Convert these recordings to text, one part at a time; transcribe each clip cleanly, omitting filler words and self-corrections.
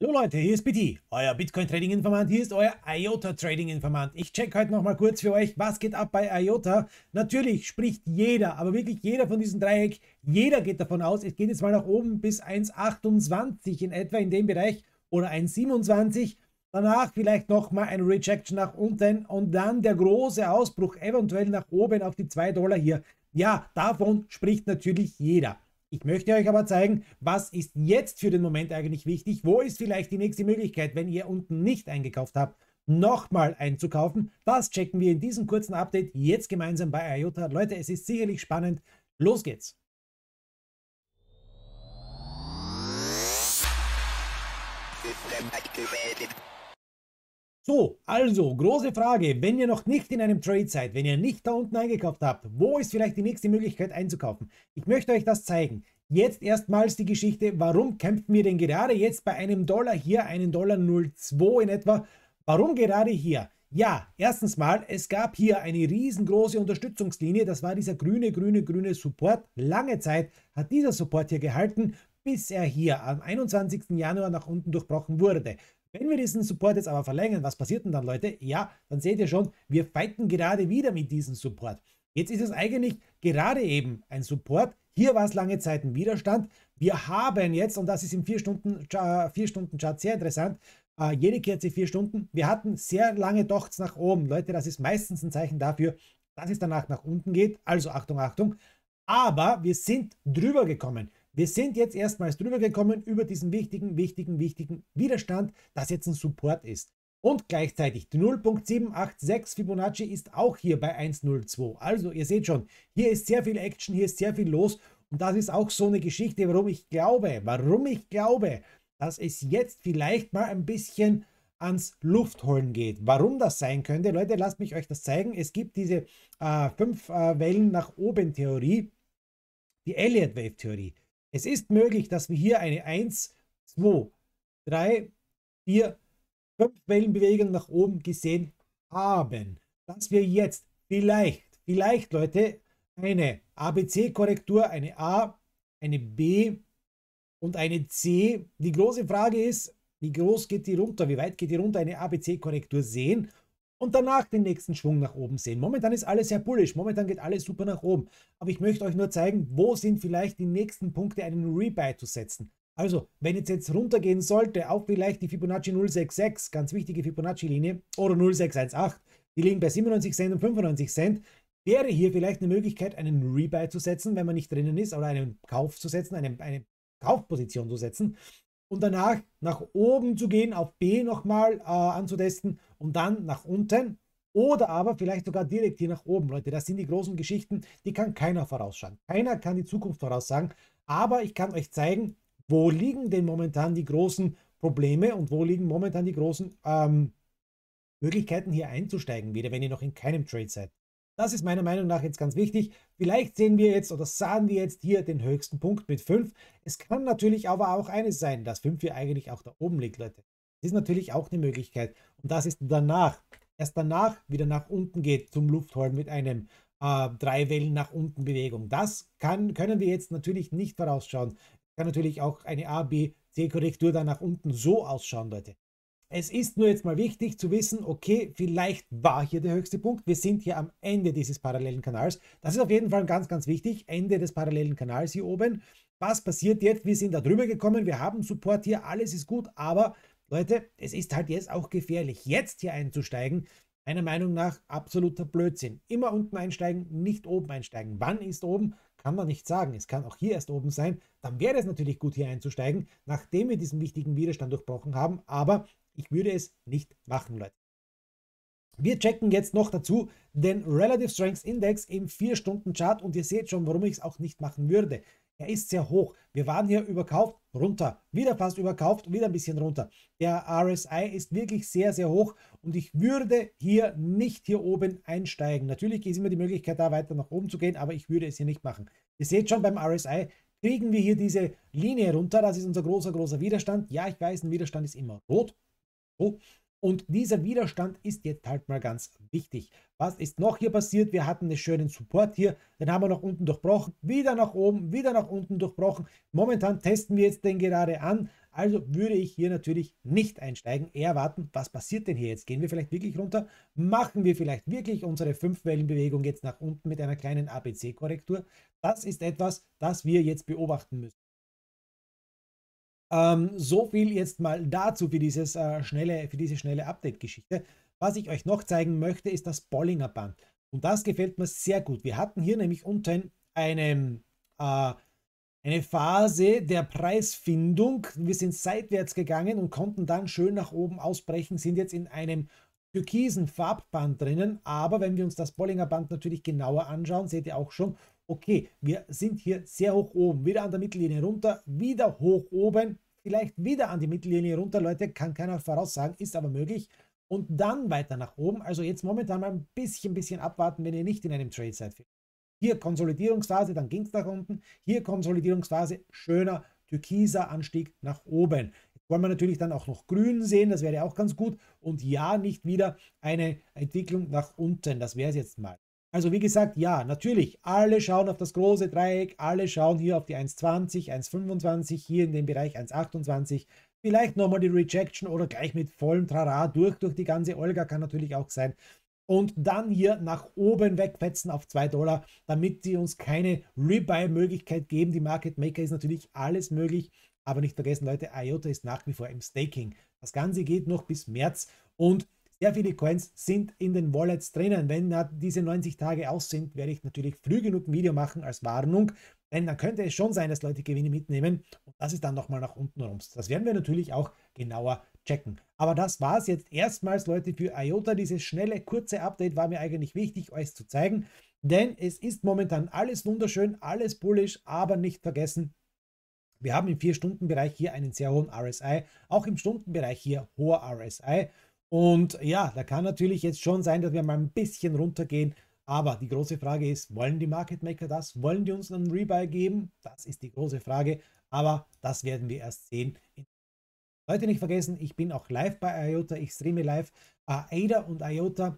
Hallo Leute, hier ist BT, euer Bitcoin Trading Informant, hier ist euer IOTA Trading Informant. Ich check heute nochmal kurz für euch, was geht ab bei IOTA. Natürlich spricht jeder, aber wirklich jeder von diesen Dreieck, jeder geht davon aus, es geht jetzt mal nach oben bis 1,28 in etwa in dem Bereich oder 1,27. Danach vielleicht nochmal ein Rejection nach unten und dann der große Ausbruch eventuell nach oben auf die $2 hier. Ja, davon spricht natürlich jeder. Ich möchte euch aber zeigen, was ist jetzt für den Moment eigentlich wichtig, wo ist vielleicht die nächste Möglichkeit, wenn ihr unten nicht eingekauft habt, nochmal einzukaufen. Das checken wir in diesem kurzen Update jetzt gemeinsam bei IOTA. Leute, es ist sicherlich spannend. Los geht's! So, also, große Frage, wenn ihr noch nicht in einem Trade seid, wenn ihr nicht da unten eingekauft habt, wo ist vielleicht die nächste Möglichkeit einzukaufen? Ich möchte euch das zeigen. Jetzt erstmals die Geschichte, warum kämpfen wir denn gerade jetzt bei einem Dollar hier, einen Dollar 0,2 in etwa? Warum gerade hier? Ja, erstens mal, es gab hier eine riesengroße Unterstützungslinie, das war dieser grüne Support. Lange Zeit hat dieser Support hier gehalten, bis er hier am 21. Januar nach unten durchbrochen wurde. Wenn wir diesen Support jetzt aber verlängern, was passiert denn dann, Leute? Ja, dann seht ihr schon, wir fighten gerade wieder mit diesem Support. Jetzt ist es eigentlich gerade eben ein Support. Hier war es lange Zeit ein Widerstand. Wir haben jetzt, und das ist im 4-Stunden-Chart sehr interessant, jede Kerze 4 Stunden. Wir hatten sehr lange Dochts nach oben. Leute, das ist meistens ein Zeichen dafür, dass es danach nach unten geht. Also Achtung, Achtung. Aber wir sind drüber gekommen. Wir sind jetzt erstmals drüber gekommen über diesen wichtigen Widerstand, das jetzt ein Support ist. Und gleichzeitig die 0,786 Fibonacci ist auch hier bei 1,02. Also ihr seht schon, hier ist sehr viel Action, hier ist sehr viel los. Und das ist auch so eine Geschichte, warum ich glaube, dass es jetzt vielleicht mal ein bisschen ans Luftholen geht. Warum das sein könnte, Leute, lasst mich euch das zeigen. Es gibt diese 5 Wellen nach oben Theorie, die Elliott Wave Theorie. Es ist möglich, dass wir hier eine 1, 2, 3, 4, 5 Wellenbewegungen nach oben gesehen haben. Dass wir jetzt vielleicht, Leute, eine ABC-Korrektur, eine A, eine B und eine C. Die große Frage ist, wie groß geht die runter, wie weit geht die runter, eine ABC-Korrektur sehen und danach den nächsten Schwung nach oben sehen. Momentan ist alles sehr bullish, momentan geht alles super nach oben. Aber ich möchte euch nur zeigen, wo sind vielleicht die nächsten Punkte, einen Rebuy zu setzen. Also, wenn jetzt runtergehen sollte, auch vielleicht die Fibonacci 066, ganz wichtige Fibonacci-Linie, oder 0618, die liegen bei 97 Cent und 95 Cent, wäre hier vielleicht eine Möglichkeit, einen Rebuy zu setzen, wenn man nicht drinnen ist, oder einen Kauf zu setzen, eine Kaufposition zu setzen. Und danach nach oben zu gehen, auf B nochmal anzutesten und dann nach unten oder aber vielleicht sogar direkt hier nach oben. Leute, das sind die großen Geschichten, die kann keiner vorausschauen. Keiner kann die Zukunft voraussagen, aber ich kann euch zeigen, wo liegen denn momentan die großen Probleme und wo liegen momentan die großen Möglichkeiten hier einzusteigen, wieder wenn ihr noch in keinem Trade seid. Das ist meiner Meinung nach jetzt ganz wichtig. Vielleicht sehen wir jetzt oder sahen wir jetzt hier den höchsten Punkt mit 5. Es kann natürlich aber auch eines sein, dass 5 hier eigentlich auch da oben liegt, Leute. Das ist natürlich auch eine Möglichkeit. Und das ist danach, erst danach wieder nach unten geht zum Luftholen mit einem 3 Wellen nach unten Bewegung. Das können wir jetzt natürlich nicht vorausschauen. Kann natürlich auch eine A, B, C Korrektur dann nach unten so ausschauen, Leute. Es ist nur jetzt mal wichtig zu wissen, okay, vielleicht war hier der höchste Punkt. Wir sind hier am Ende dieses parallelen Kanals. Das ist auf jeden Fall ganz wichtig. Ende des parallelen Kanals hier oben. Was passiert jetzt? Wir sind da drüber gekommen. Wir haben Support hier. Alles ist gut. Aber Leute, es ist halt jetzt auch gefährlich, jetzt hier einzusteigen. Meiner Meinung nach absoluter Blödsinn. Immer unten einsteigen, nicht oben einsteigen. Wann ist oben? Kann man nicht sagen. Es kann auch hier erst oben sein. Dann wäre es natürlich gut, hier einzusteigen, nachdem wir diesen wichtigen Widerstand durchbrochen haben. Aber ich würde es nicht machen, Leute. Wir checken jetzt noch dazu den Relative Strength Index im 4-Stunden-Chart und ihr seht schon, warum ich es auch nicht machen würde. Er ist sehr hoch. Wir waren hier überkauft, runter, wieder fast überkauft, wieder ein bisschen runter. Der RSI ist wirklich sehr hoch und ich würde hier nicht hier oben einsteigen. Natürlich ist immer die Möglichkeit, da weiter nach oben zu gehen, aber ich würde es hier nicht machen. Ihr seht schon, beim RSI kriegen wir hier diese Linie runter. Das ist unser großer Widerstand. Ja, ich weiß, ein Widerstand ist immer rot. Und dieser Widerstand ist jetzt halt mal ganz wichtig. Was ist noch hier passiert? Wir hatten einen schönen Support hier, den haben wir nach unten durchbrochen, wieder nach oben, wieder nach unten durchbrochen. Momentan testen wir jetzt den gerade an. Also würde ich hier natürlich nicht einsteigen, eher warten, was passiert denn hier jetzt? Gehen wir vielleicht wirklich runter? Machen wir vielleicht wirklich unsere 5-Wellenbewegung jetzt nach unten mit einer kleinen ABC-Korrektur? Das ist etwas, das wir jetzt beobachten müssen. So viel jetzt mal dazu für diese schnelle Update-Geschichte. Was ich euch noch zeigen möchte, ist das Bollinger Band. Und das gefällt mir sehr gut. Wir hatten hier nämlich unten eine Phase der Preisfindung. Wir sind seitwärts gegangen und konnten dann schön nach oben ausbrechen, sind jetzt in einem türkisen Farbband drinnen. Aber wenn wir uns das Bollinger Band natürlich genauer anschauen, seht ihr auch schon, okay, wir sind hier sehr hoch oben, wieder an der Mittellinie runter, wieder hoch oben, vielleicht wieder an die Mittellinie runter, Leute, kann keiner voraussagen, ist aber möglich. Und dann weiter nach oben, also jetzt momentan mal ein bisschen abwarten, wenn ihr nicht in einem Trade seid. Hier Konsolidierungsphase, dann ging es nach unten, hier Konsolidierungsphase, schöner türkiser Anstieg nach oben. Jetzt wollen wir natürlich dann auch noch grün sehen, das wäre auch ganz gut. Und ja, nicht wieder eine Entwicklung nach unten, das wäre es jetzt mal. Also wie gesagt, ja, natürlich, alle schauen auf das große Dreieck, alle schauen hier auf die 1,20, 1,25, hier in dem Bereich 1,28, vielleicht nochmal die Rejection oder gleich mit vollem Trara durch die ganze Olga, kann natürlich auch sein. Und dann hier nach oben wegfetzen auf $2, damit sie uns keine Rebuy-Möglichkeit geben. Die Market Maker ist natürlich alles möglich, aber nicht vergessen, Leute, IOTA ist nach wie vor im Staking. Das Ganze geht noch bis März und sehr viele Coins sind in den Wallets drinnen. Wenn diese 90 Tage aus sind, werde ich natürlich früh genug ein Video machen als Warnung, denn dann könnte es schon sein, dass Leute Gewinne mitnehmen und das ist dann nochmal nach unten rums. Das werden wir natürlich auch genauer checken. Aber das war es jetzt erstmals, Leute, für IOTA. Dieses schnelle, kurze Update war mir eigentlich wichtig, euch zu zeigen, denn es ist momentan alles wunderschön, alles bullish, aber nicht vergessen, wir haben im 4-Stunden-Bereich hier einen sehr hohen RSI, auch im Stundenbereich hier hoher RSI. Und ja, da kann natürlich jetzt schon sein, dass wir mal ein bisschen runtergehen. Aber die große Frage ist, wollen die Market Maker das? Wollen die uns einen Rebuy geben? Das ist die große Frage. Aber das werden wir erst sehen. Leute, nicht vergessen, ich bin auch live bei IOTA. Ich streame live ADA und IOTA.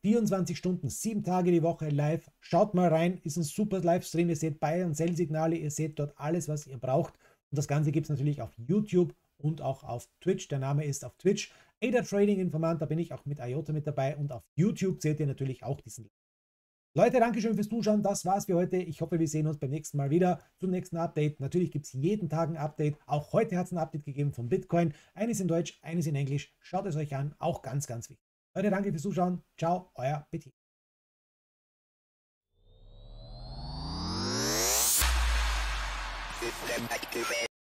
24 Stunden, 7 Tage die Woche live. Schaut mal rein, ist ein super Livestream. Ihr seht Buy- und Sell-Signale, ihr seht dort alles, was ihr braucht. Und das Ganze gibt es natürlich auf YouTube und auch auf Twitch. Der Name ist auf Twitch ADA Trading Informant, da bin ich auch mit IOTA mit dabei. Und auf YouTube seht ihr natürlich auch diesen. Leute, Dankeschön fürs Zuschauen. Das war's für heute. Ich hoffe, wir sehen uns beim nächsten Mal wieder zum nächsten Update. Natürlich gibt es jeden Tag ein Update. Auch heute hat es ein Update gegeben von Bitcoin. Eines in Deutsch, eines in Englisch. Schaut es euch an. Auch ganz wichtig. Leute, danke fürs Zuschauen. Ciao, euer Petit.